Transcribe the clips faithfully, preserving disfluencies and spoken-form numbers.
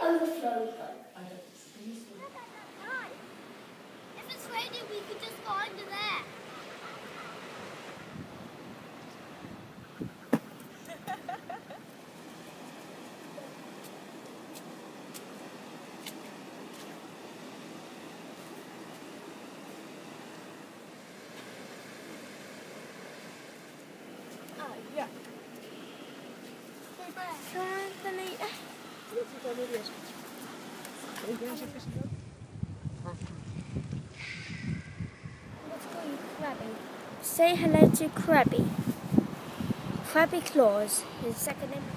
it overflow though? I don't think so. If it's raining, we could just go under there. Ah, ja. Anthony. Let's call you Krabby. Say hello to Krabby. Krabby Claus. His second name.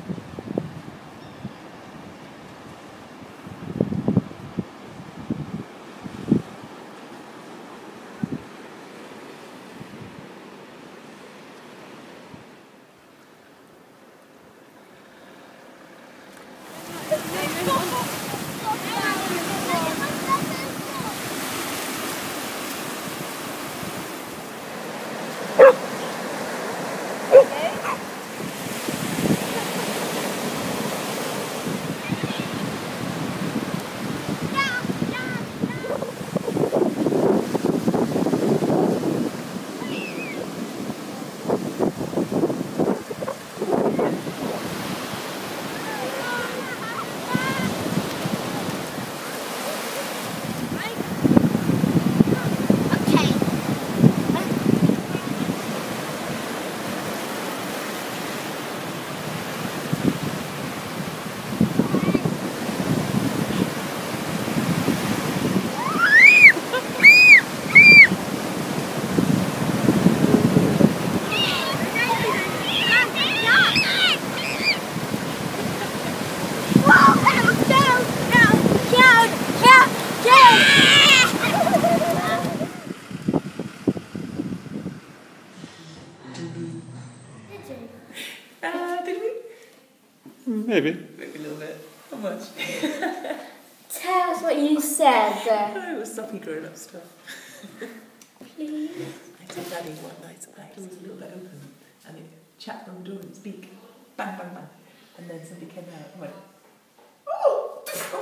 Uh, did we? Maybe. Maybe a little bit. Not much. Tell us what you said. Oh, it was soppy grown up stuff. Please. I told Daddy one night the door was a little bit open and it chapped on the door in its beak. Bang, bang, bang. And then somebody came out and went, oh!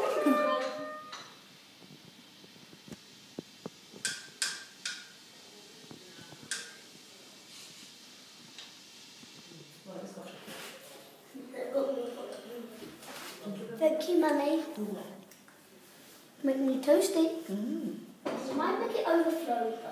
Well, it's got Thank you, Mummy. Make me toasty. Mm. Might make it overflow though.